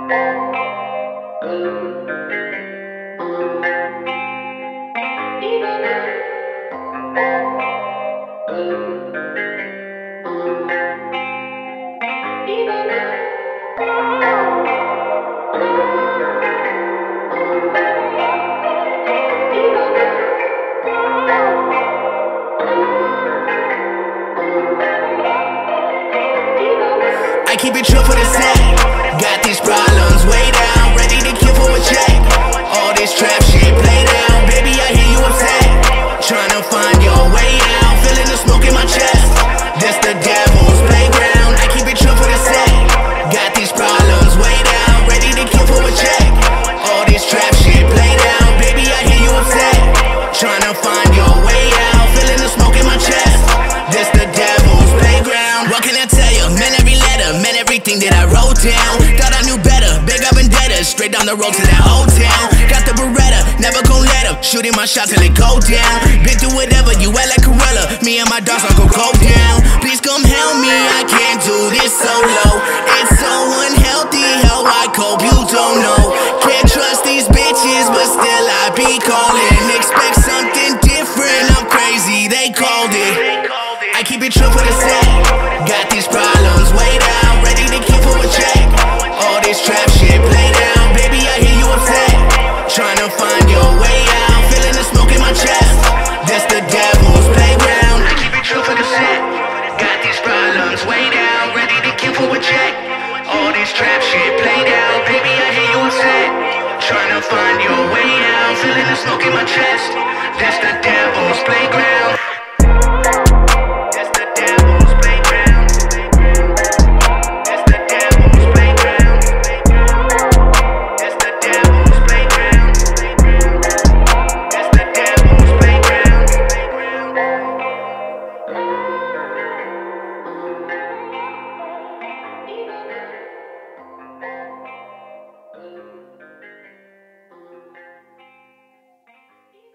I keep it true for the set. Got these problems way down, ready to kill for a check. All this trap shit play down, baby I hear you upset. Tryna find your way out, feeling the smoke in my chest. This the devil's playground. I keep it true for the set. Got these problems way down, ready to kill for a check. All this trap shit play down, baby I hear you upset. Tryna find your way out, feeling the smoke in my chest. This the devil's playground. What can I tell you? Man, every letter meant everything that I wrote down. Thought I knew better, big up vendetta, straight down the road to that old town. Got the Beretta, never gon' let up, shooting my shot till it go down. Been through whatever, you act like Gorilla. Me and my dogs are gon' go down. Please come help me, I can't do this solo. It's so unhealthy how I cope, you don't know.